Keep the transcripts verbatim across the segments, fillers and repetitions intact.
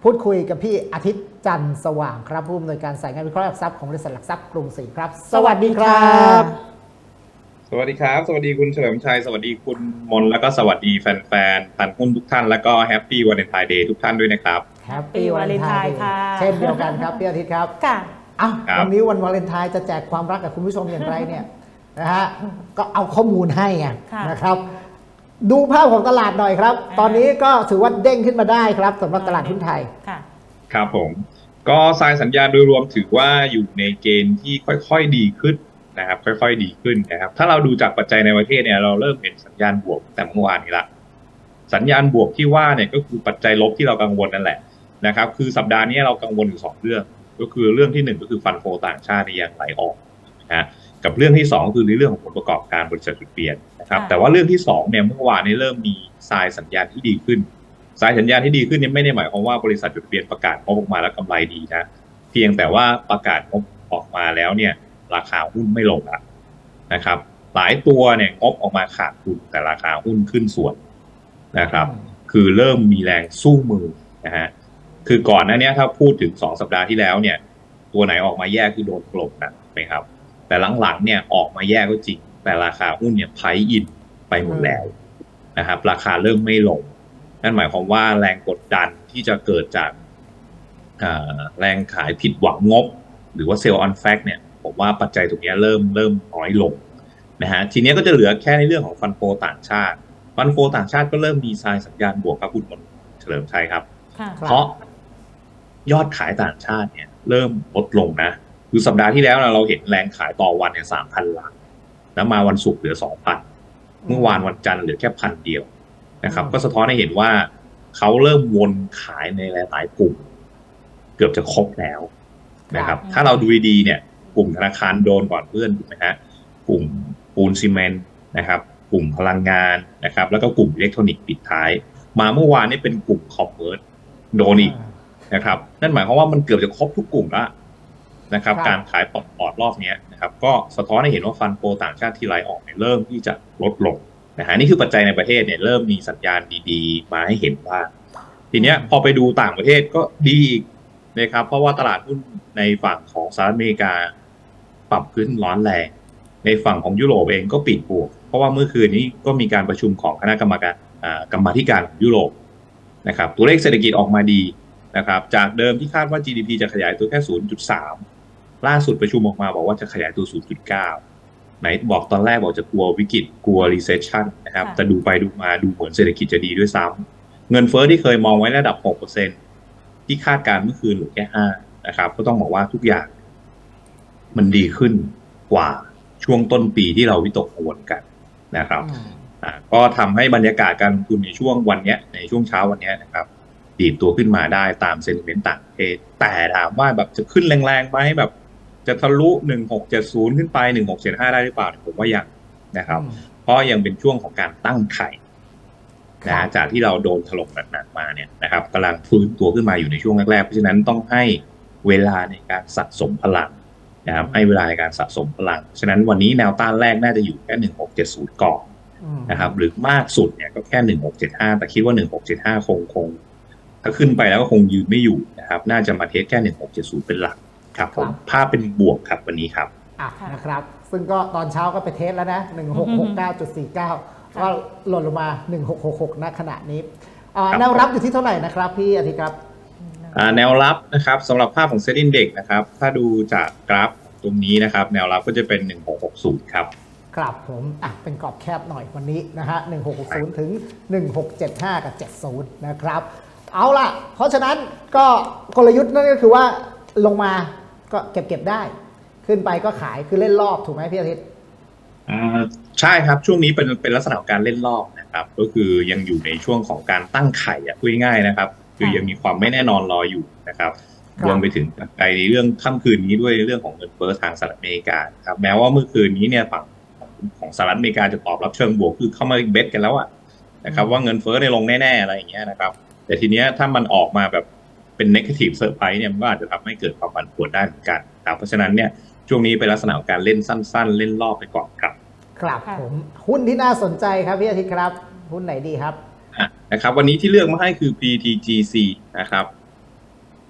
พูดคุยกับพี่อาทิตย์จันทร์สว่างครับผู้อำนวยการสายงานวิเคราะห์หลักทรัพย์ของบริษัทหลักทรัพย์กรุงศรีครับสวัสดีครับสวัสดีครับสวัสดีคุณเฉลิมชัยสวัสดีคุณมนแล้วก็สวัสดีแฟนๆพันหุ้นทุกท่านแล้วก็แฮปปี้วาเลนไทน์เดย์ทุกท่านด้วยนะครับแฮปปี้วาเลนไทน์ค่ะเช่นเดียวกันครับพี่อาทิตย์ครับค่ะอ้าววันนี้วันวาเลนไทน์จะแจกความรักกับคุณผู้ชมอย่างไรเนี่ยนะฮะก็เอาข้อมูลให้ไงนะครับดูภาพของตลาดหน่อยครับตอนนี้ก็ถือว่าเด้งขึ้นมาได้ครับสำหรับตลาดหุ้นไทยครับผมก็สายสัญญาณโดยรวมถือว่าอยู่ในเกณฑ์ที่ค่อยๆดีขึ้นนะครับค่อยๆดีขึ้นนะครับถ้าเราดูจากปัจจัยในประเทศเนี่ยเราเริ่มเห็นสัญญาณบวกแต่เมื่อวานนี้ละสัญญาณบวกที่ว่าเนี่ยก็คือปัจจัยลบที่เรากังวลนั่นแหละนะครับคือสัปดาห์นี้เรากังวลอยู่สองเรื่องก็คือเรื่องที่หนึ่งก็คือฟันโฟต่างชาติที่ยังไหลออกนะกับเรื่องที่สองคือในเรื่องของผลประกอบการบริษัทจุดเปลี่ยนนะครับแต่ว่าเรื่องที่สองเนี่ยเมื่อวานนี้เริ่มมีทรายสัญญาณที่ดีขึ้นสายสัญญาณที่ดีขึ้นนี่ไม่ได้หมายความว่าบริษัทจุดเปลี่ยนประกาศงบออกมาแล้วกำไรดีนะเพียงแต่ว่าประกาศงบออกมาแล้วเนี่ยราคาหุ้นไม่ลงละนะครับหลายตัวเนี่ยงบออกมาขาดทุนแต่ราคาหุ้นขึ้นส่วนนะครับคือเริ่มมีแรงสู้มือนะฮะคือก่อนหน้านี้ถ้าพูดถึงสองสัปดาห์ที่แล้วเนี่ยตัวไหนออกมาแยกคือโดนกลบนะไหมครับแต่หลังๆเนี่ยออกมาแยกก็จริงแต่ราคาหุ้นเนี่ยไพรอินไปหมดแล้วนะครับราคาเริ่มไม่ลงนั่นหมายความว่าแรงกดดันที่จะเกิดจากแรงขายผิดหวังงบหรือว่าเซลล์ออนแฟกเนี่ยผมว่าปัจจัยตรงนี้เริ่มเริ่มน้อยลงนะฮะทีนี้ก็จะเหลือแค่ในเรื่องของฟันโฟต่างชาติฟันโฟต่างชาติก็เริ่มมีทรายสัญญาณบวกครับคุณมนเฉลิมชัยครับเพราะยอดขายต่างชาติเนี่ยเริ่มลดลงนะคือสัปดาห์ที่แล้วเราเห็นแรงขายต่อวันเนี่ยสามพันล้านแล้วมาวันศุกร์เหลือสองพันเมื่อวานวันจันทร์เหลือแค่พันเดียวนะครับก็สะท้อนให้เห็นว่าเขาเริ่มวนขายในหลายๆกลุ่มเกือบจะครบแล้วนะครับถ้าเราดูดีๆเนี่ยกลุ่มธนาคารโดนก่อนเพื่อนถูกไหมฮะกลุ่มปูนซีเมนต์นะครับกลุ่มพลังงานนะครับแล้วก็กลุ่มอิเล็กทรอนิกส์ปิดท้ายมาเมื่อวานนี้เป็นกลุ่มคอมเมอร์สโดนอีกนะครับนั่นหมายความว่ามันเกือบจะครบทุกกลุ่มแล้วนะครับการขายปอดรอบนี้นะครับก็สะท้อนให้เห็นว่าฟันโฟต่างชาติที่ไหลออกเนี่ยเริ่มที่จะลดลงนะฮะนี่คือปัจจัยในประเทศเนี่ยเริ่มมีสัญญาณดีๆมาให้เห็นว่าทีเนี้ยพอไปดูต่างประเทศก็ดีอีกนะครับเพราะว่าตลาดหุ้นในฝั่งของสหรัฐอเมริกาปรับขึ้นร้อนแรงในฝั่งของยุโรปเองก็ปิดบวกเพราะว่าเมื่อคืนนี้ก็มีการประชุมของคณะกรรมการกรรมาธิการยุโรปนะครับตัวเลขเศรษฐกิจออกมาดีนะครับจากเดิมที่คาดว่า จี ดี พี จะขยายตัวแค่ ศูนย์จุดสาม ล่าสุดประชุมออกมาบอกว่าจะขยายตัว ศูนย์จุดเก้า ไหนบอกตอนแรกบอกจะกลัววิกฤตกลัว recession นะครับแต่ดูไปดูมาดูเหมือนเศรษฐกิจจะดีด้วยซ้ำเงินเฟ้อที่เคยมองไว้ระดับ หกเปอร์เซ็นต์ ที่คาดการเมื่อคืนเหลือแค่ห้านะครับก็ต้องบอกว่าทุกอย่างมันดีขึ้นกว่าช่วงต้นปีที่เราวิตกกังวลกันนะครับก็ทำให้บรรยากาศการลงทุนในช่วงวันนี้ในช่วงเช้าวันนี้นะครับดีดตัวขึ้นมาได้ตามเซนติเมนต์ต่างประเทศแต่ถามว่าแบบจะขึ้นแรงๆไหมแบบจะทะลุหนึ่งพันหกร้อยเจ็ดสิบขึ้นไปหนึ่งพันหกร้อยเจ็ดสิบห้าได้หรือเปล่าผมว่ายังนะครับเพราะยังเป็นช่วงของการตั้งไข่นะจากที่เราโดนถล่มหนักๆมาเนี่ยนะครับกำลังฟื้นตัวขึ้นมาอยู่ในช่วงแรกๆเพราะฉะนั้นต้องให้เวลาในการสะสมพลังนะครับให้เวลาในการสะสมพลังฉะนั้นวันนี้แนวต้านแรกน่าจะอยู่แค่หนึ่งพันหกร้อยเจ็ดสิบก่อนนะครับหรือมากสุดเนี่ยก็แค่หนึ่งพันหกร้อยเจ็ดสิบห้าแต่คิดว่าหนึ่งพันหกร้อยเจ็ดสิบห้าคงคงถ้าขึ้นไปแล้วก็คงยืนไม่อยู่นะครับน่าจะมาเทสแค่หนึ่งพันหกร้อยเจ็ดสิบเป็นหลักครับผมภาพเป็นบวกครับวันนี้ครับอ่ะนะครับซึ่งก็ตอนเช้าก็ไปเทสแล้วนะหนึ่งพันหกร้อยหกสิบเก้าจุดสี่เก้าก็หล่นลงมาหนึ่งพันหกร้อยหกสิบหกณขณะนี้แนวรับอยู่ที่เท่าไหร่นะครับพี่อาทิตย์ครับแนวรับนะครับสำหรับภาพของเซ็ตอินเด็กซ์นะครับถ้าดูจากกราฟตรงนี้นะครับแนวรับก็จะเป็นหนึ่งพันหกร้อยหกสิบครับครับผมอ่ะเป็นกรอบแคบหน่อยวันนี้นะฮะหนึ่งพันหกร้อยหกสิบถึงหนึ่งพันหกร้อยเจ็ดสิบห้ากับเจ็ดสิบนะครับเอาล่ะเพราะฉะนั้นก็กลยุทธ์นั่นก็คือว่าลงมาก็เก็บเก็บได้ขึ้นไปก็ขายคือเล่นรอบถูกไหมพี่อาทิตย์อ่าใช่ครับช่วงนี้เป็นเป็นลักษณะของการเล่นรอบนะครับก็คือยังอยู่ในช่วงของการตั้งไข่อ่ะพูดง่ายๆนะครับคือยังมีความไม่แน่นอนรออยู่นะครับรวมไปถึงในเรื่องค่ำคืนนี้ด้วยเรื่องของเงินเฟ้อทางสหรัฐอเมริกาครับแม้ว่าเมื่อคืนนี้เนี่ยฝั่งของสหรัฐอเมริกาจะตอบรับเชิงบวกคือเข้ามาเบสกันแล้วอ่ะนะครับว่าเงินเฟ้อในลงแน่ๆอะไรอย่างเงี้ยนะครับแต่ทีเนี้ยถ้ามันออกมาแบบเป็น negative surprise เนี่ยมันก็อาจจะทำให้เกิดความผันผวนได้เหมือนกันครับเพราะฉะนั้นเนี่ยช่วงนี้เป็นลักษณะของการเล่นสั้นๆเล่นรอบไปก่อนครับครับผมหุ้นที่น่าสนใจครับพี่อาทิตย์ครับหุ้นไหนดีครับนะครับวันนี้ที่เลือกมาให้คือ พี ที จี ซี นะครับ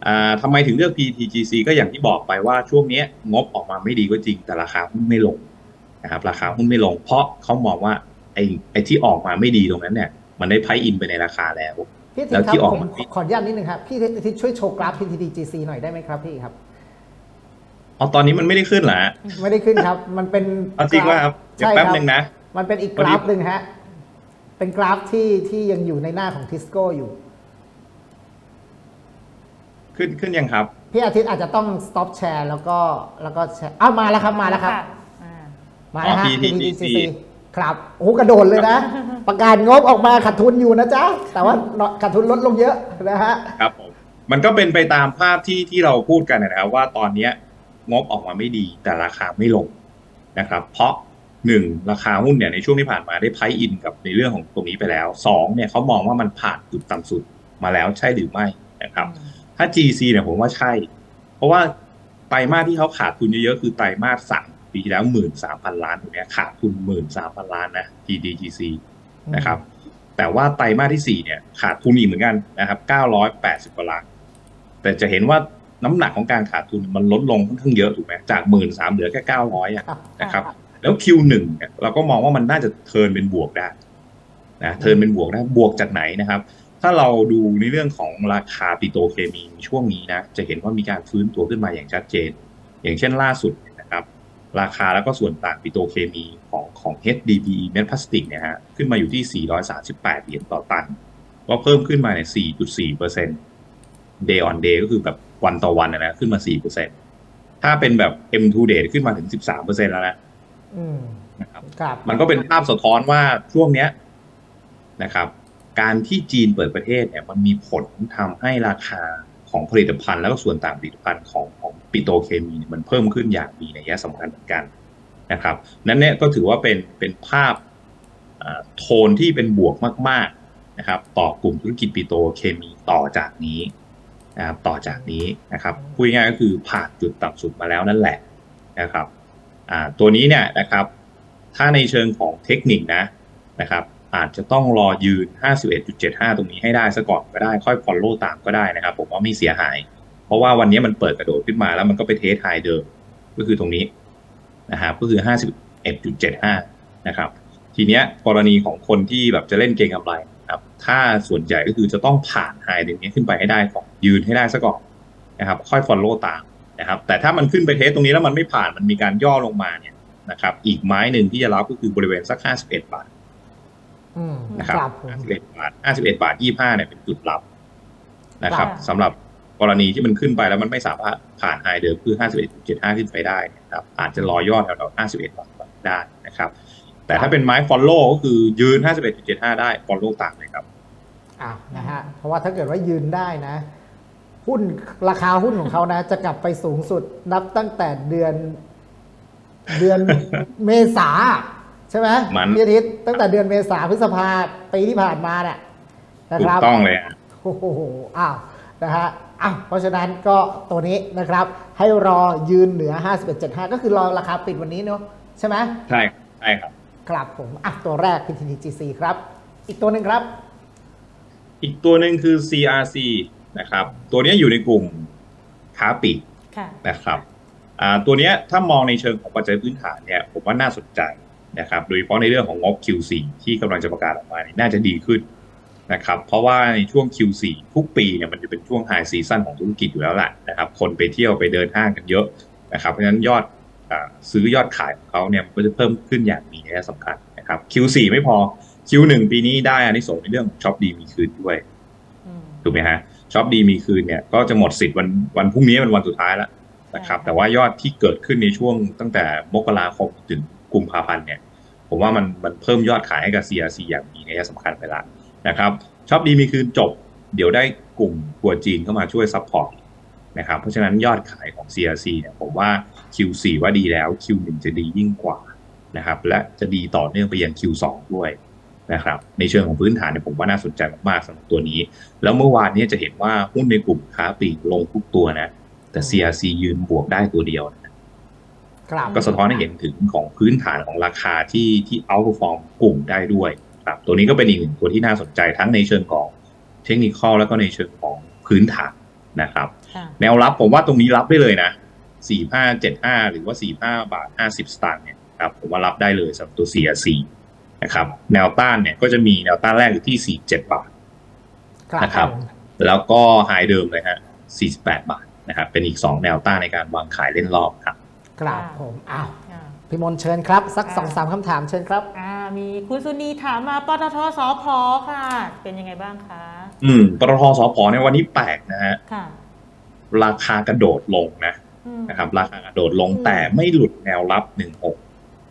อ่าทำไมถึงเลือก พี ที จี ซี ก็อย่างที่บอกไปว่าช่วงนี้งบออกมาไม่ดีก็จริงแต่ราคาหุ้นไม่ลงนะครับราคาหุ้นไม่ลงเพราะเขามองว่าไอ้ไอ้ที่ออกมาไม่ดีตรงนั้นเนี่ยมันได้ไพร์อินไปในราคาแล้วพี่ทิศครับผมขออนุญาตนิดนึงครับพี่ทิศช่วยโชว์กราฟ พี ที จี ซี หน่อยได้ไหมครับพี่ครับอ๋อตอนนี้มันไม่ได้ขึ้นเหรอไม่ได้ขึ้นครับมันเป็นจริงว่าครับเดี๋ยวแป๊บนึงนะมันเป็นอีกกราฟหนึ่งฮะเป็นกราฟที่ที่ยังอยู่ในหน้าของทิสโก้อยู่ขึ้นขึ้นยังครับพี่อาทิตย์อาจจะต้อง stop share แล้วก็แล้วก็แชร์อ้าวมาแล้วครับมาแล้วครับมาแล้วฮะ พี ที จี ซี ครับโอ้กระโดดเลยนะประกาศงบออกมาขาดทุนอยู่นะจ๊ะแต่ว่าขาดทุนลดลงเยอะนะฮะครับผมมันก็เป็นไปตามภาพที่ที่เราพูดกันนะครับว่าตอนนี้งบออกมาไม่ดีแต่ราคาไม่ลงนะครับเพราะหนึ่งราคาหุ้นเนี่ยในช่วงที่ผ่านมาได้ไพร์อินกับในเรื่องของตรงนี้ไปแล้วสองเนี่ยเขามองว่ามันผ่านจุดต่ำสุดมาแล้วใช่หรือไม่นะครับถ้า จี ซี เนี่ยผมว่าใช่เพราะว่าไตรมาสที่เขาขาดทุนเยอะๆคือไตรมาสสามปีที่แล้วหมื่นสามพันล้านตรงนี้ขาดทุนหมื่นสามพันล้านนะ พี ที จี ซี นะครับแต่ว่าไตรมาสที่สี่เนี่ยขาดทุนอีกเหมือนกันนะครับเก้าร้อยแปดสิบกว่าล้านแต่จะเห็นว่าน้ำหนักของการขาดทุนมันลดลงค่อนข้างเยอะถูกไหมจากหมื่นสามเหลือแค่เก้าร้อยอ่ะนะครับแล้ว คิว หนึ่ง เนี่ยเราก็มองว่ามันน่าจะเทิร์นเป็นบวกได้นะเทิร์นเป็นบวกได้บวกจากไหนนะครับถ้าเราดูในเรื่องของราคาปิโตรเคมีช่วงนี้นะจะเห็นว่ามีการฟื้นตัวขึ้นมาอย่างชัดเจนอย่างเช่นล่าสุดนะครับราคาแล้วก็ส่วนต่างปิโตรเคมีของของ เอช ดี พี เม็ดพลาสติกเนี่ยฮะขึ้นมาอยู่ที่สี่ร้อยสามสิบแปดเหรียญต่อตันก็เพิ่มขึ้นมาใน สี่จุดสี่เปอร์เซ็นต์ day on day ก็คือแบบวันต่อวันนะขึ้นมา สี่เปอร์เซ็นต์ ถ้าเป็นแบบ เอ็ม ทู day ขึ้นมาถึง สิบสามเปอร์เซ็นต์ แล้วนะนะครับมันก็เป็นภาพสะท้อนว่าช่วงเนี้ยนะครับการที่จีนเปิดประเทศเนี่ยมันมีผลทำให้ราคาของผลิตภัณฑ์แล้วก็ส่วนต่างผลิตภัณฑ์ของของปิโตรเคมีมันเพิ่มขึ้นอย่างมีนัยสำคัญเหมือนกันนะครับนั้นเนี่ยก็ถือว่าเป็นเป็นภาพโทนที่เป็นบวกมากๆนะครับต่อกลุ่มธุรกิจปิโตรเคมีต่อจากนี้นะครับต่อจากนี้นะครับพูดง่ายๆก็คือผ่านจุดต่ำสุดมาแล้วนั่นแหละนะครับตัวนี้เนี่ยนะครับถ้าในเชิงของเทคนิคนะนะครับอาจจะต้องรอยืน ห้าสิบเอ็ดจุดเจ็ดห้า ตรงนี้ให้ได้ซะก่อนก็ได้ค่อย follow ตามก็ได้นะครับผมว่าไม่เสียหายเพราะว่าวันนี้มันเปิดกระโดดขึ้นมาแล้วมันก็ไปเทสไฮเดิมก็คือตรงนี้นะครับก็คือ ห้าสิบเอ็ดจุดเจ็ดห้า นะครับทีเนี้ยกรณีของคนที่แบบจะเล่นเก็งกำไรครับถ้าส่วนใหญ่ก็คือจะต้องผ่านไฮตรงนี้ขึ้นไปให้ได้ก่อนยืนให้ได้ซะก่อนนะครับค่อย follow ตามนะครับแต่ถ้ามันขึ้นไปเทสตรงนี้แล้วมันไม่ผ่านมันมีการย่อลงมาเนี่ยนะครับอีกไม้หนึ่งที่จะรับก็คือบริเวณสักห้าสิบเอ็ดบาทนะครับห้าสิบเอ็ดบาทห้าสิบเอ็ดบาทยี่สิบห้าเนี่ยเป็นจุดรับนะครับสำหรับกรณีที่มันขึ้นไปแล้วมันไม่สามารถผ่านไฮเดิมคือ ห้าสิบเอ็ดจุดเจ็ดห้า ขึ้นไปได้นะครับอาจจะรอย่อแถวๆห้าสิบเอ็ดบาทได้นะครับแต่ถ้าเป็นไม้ follow ก็คือยืน ห้าสิบเอ็ดจุดเจ็ดห้า ได้ follow ตามเลยครับอ้าวนะฮะเพราะว่าถ้าเกิดว่ายืนได้นะหุ้นราคาหุ้นของเขานะจะกลับไปสูงสุดนับตั้งแต่เดือนเดือนเมษาใช่ไหมพี่อาทิตย์ตั้งแต่เดือนเมษาพฤษภาปีที่ผ่านมาเนี่ยนะครับถูกต้องเลยโอ้โหอ้าวนะฮะอ้าวเพราะฉะนั้นก็ตัวนี้นะครับให้รอยืนเหนือ ห้าสิบเอ็ดจุดเจ็ดห้า ก็คือรอราคาปิดวันนี้เนาะใช่ไหมใช่ใช่ครับครับผมอ่ะตัวแรก พี ที จี ซี ครับอีกตัวหนึ่งครับอีกตัวหนึ่งคือ ซี อาร์ ซี นะครับตัวนี้อยู่ในกลุ่มค้าปลีกนะครับอ่าตัวนี้ถ้ามองในเชิงของปัจจัยพื้นฐานเนี่ยผมว่าน่าสนใจนะครับโดยเฉพาะในเรื่องของงบ คิว โฟร์ ที่กำลังจะประกาศออกมาเนี่ยน่าจะดีขึ้นนะครับเพราะว่าในช่วง คิว โฟร์ ทุกปีเนี่ยมันจะเป็นช่วงไฮซีซั่นของธุรกิจอยู่แล้วแหละนะครับคนไปเที่ยวไปเดินห้างกันเยอะนะครับเพราะฉะนั้นยอดซื้อยอดขายของเขาเนี่ยมันก็จะเพิ่มขึ้นอย่างมีนัยสำคัญนะครับ คิว โฟร์ ไม่พอ คิว วัน ปีนี้ได้อานิสงส์ในเรื่องของช็อปดีมีคืนด้วยถูกไหมฮะช็อปดีมีคืนเนี่ยก็จะหมดสิทธิ์วันวันพรุ่งนี้เป็นวันสุดท้ายแล้วนะครับแต่ว่ายอดที่เกิดขึ้นในช่วงตั้งแต่มกราคมถึงกุมภาพันธ์เนี่ยผมว่ามันมันเพิ่มยอดขายให้กับ ซี อาร์ ซี อย่างมีนัยสำคัญไปแล้วนะครับช็อปดีมีคืนจบเดี๋ยวได้กลุ่มทัวร์จีนเข้ามาช่วยซัพพอร์ตนะครับเพราะฉะนั้นยอดขายของ ซี อาร์ ซี เนี่ยผมว่า คิว โฟร์ ว่าดีแล้ว คิว วัน จะดียิ่งกว่านะครับและจะดีต่อเนื่องไปยัง คิว ทู ด้วยนะครับในเชิงของพื้นฐานเนี่ยผมว่าน่าสนใจมากๆสำหรับตัวนี้แล้วเมื่อวานนี้จะเห็นว่าหุ้นในกลุ่มค้าปลีกลงทุกตัวนะแต่ ซี อาร์ ซี ยืนบวกได้ตัวเดียวนะก็สะท้อนให้เห็นถึงของพื้นฐานของราคาที่ที่ outperform กลุ่มได้ด้วยครับตัวนี้ก็เป็นอีกหนึ่งตัวที่น่าสนใจทั้งในเชิงของเทคนิคอลแล้วก็ในเชิงของพื้นฐานนะครับแนวรับผมว่าตรงนี้รับได้เลยนะสี่ห้าเจ็ดห้าหรือว่าสี่ห้าบาทห้าสิบสตางค์เนี่ยครับผมว่ารับได้เลยสำหรับตัว ซี อาร์ ซี นะครับแนวต้านเนี่ยก็จะมีแนวต้านแรกอยู่ที่สี่สิบเจ็ดบาทนะครับแล้วก็ไฮเดิมเลยฮะสี่สิบแปดบาทนะครับเป็นอีกสองแนวต้านในการวางขายเล่นรอบครับครับผมอ้าวพี่มนเชิญครับสักสองสามคำถามเชิญครับอ่ามีคุณสุนีถามมาปตทสผค่ะเป็นยังไงบ้างคะอืมปตทสผในวันนี้แปลกนะฮะราคากระโดดลงนะนะครับราคากระโดดลงแต่ไม่หลุดแนวรับหนึ่งหก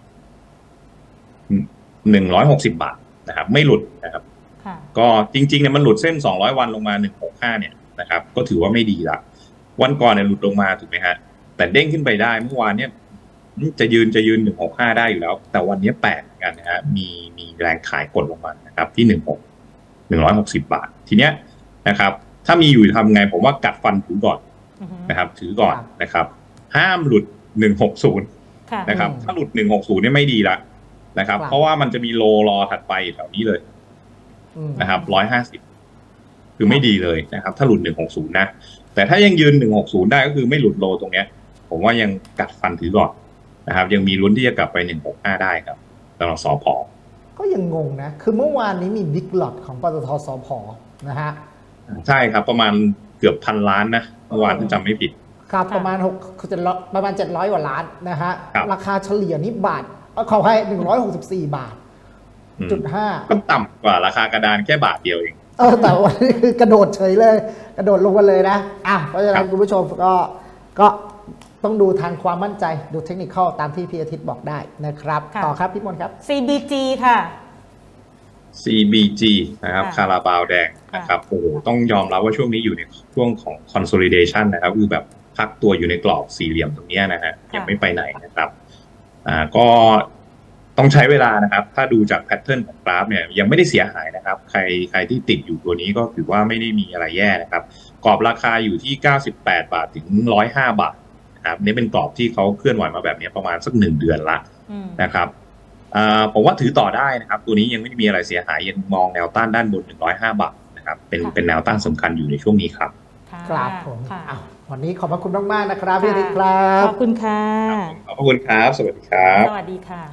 หนึ่งร้อยหกสิบบาทนะครับไม่หลุดนะครับก็จริงๆเนี่ยมันหลุดเส้นสองร้อยวันลงมาหนึ่งหกห้าเนี่ยนะครับก็ถือว่าไม่ดีละวันก่อนเนี่ยหลุดลงมาถูกไหมฮะแต่เด้งขึ้นไปได้เมื่อวานเนี่ยจะยืนจะยืนหนึ่งหกห้าได้อยู่แล้วแต่วันนี้แปลกกันนะฮะมีมีแรงขายกดลงมานะครับที่หนึ่งหกหนึ่งร้อยหกสิบบาททีเนี้ยนะครับถ้ามีอยู่ทำไงผมว่ากัดฟันถือก่อนนะครับถือก่อนนะครับห้ามหลุดหนึ่งหกศูนย์นะครับถ้าหลุดหนึ่งหกศูนย์เนี่ยไม่ดีละนะครับเพราะว่ามันจะมีโลรอถัดไปแถวนี้เลยนะครับร้อยห้าสิบคือไม่ดีเลยนะครับถ้าหลุดหนึ่งหกศูนย์นะแต่ถ้ายังยืนหนึ่งหกศูนย์ได้ก็คือไม่หลุดโลตรงเนี้ยผมว่ายังกัดฟันถือก่อนนะครับยังมีลุ้นที่จะกลับไปหนึ่งหกห้าได้ครับสำหรับสผ. ก็ยังงงนะคือเมื่อวานนี้มีบิ๊กล็อตของปตทสผ.นะฮะใช่ครับประมาณเกือบพันล้านนะเมื่อวานถ้าจำไม่ผิดครับประมาณหกประมาณเจ็ดร้อยกว่าล้านนะฮะราคาเฉลี่ยนี่บาทขอให้หนึ่งร้อยหกสิบสี่บาทจุดห้าก็ต่ำกว่าราคากระดานแค่บาทเดียวเองเออแต่วันนี้คือกระโดดเฉยเลยกระโดดลงกันเลยนะอ่ะเพราะฉะนั้นคุณผู้ชมก็ก็ต้องดูทางความมั่นใจดูเทคนิคตามที่พี่อาทิตย์บอกได้นะครับต่อครับพี่มนครับซี บี จี ค่ะซี บี จี นะครับคาราบาวแดงนะครับโอ้โหต้องยอมรับว่าช่วงนี้อยู่ในช่วงของ consolidation นะครับคือแบบพักตัวอยู่ในกรอบสี่เหลี่ยมตรงนี้นะฮะยังไม่ไปไหนนะครับอ่าก็ต้องใช้เวลานะครับถ้าดูจากแพทเทิร์นของกราฟเนี่ยยังไม่ได้เสียหายนะครับใครใครที่ติดอยู่ตัวนี้ก็ถือว่าไม่ได้มีอะไรแย่นะครับกรอบราคาอยู่ที่เก้าสิบแปดบาทถึงหนึ่งร้อยห้าบาทนะครับนี่เป็นกรอบที่เขาเคลื่อนไหวมาแบบนี้ประมาณสักหนึ่งเดือนละนะครับผมว่าถือต่อได้นะครับตัวนี้ยังไม่มีอะไรเสียหายยังมองแนวต้านด้านบนหนึ่งร้อยห้าบาทนะครับเป็นเป็นแนวต้านสำคัญอยู่ในช่วงนี้ครับครับผมวันนี้ขอบพระคุณมากๆนะครับพี่อาทิตย์ครับขอบคุณค่ะขอบคุณครับสวัสดีครับสวัสดีค่ะ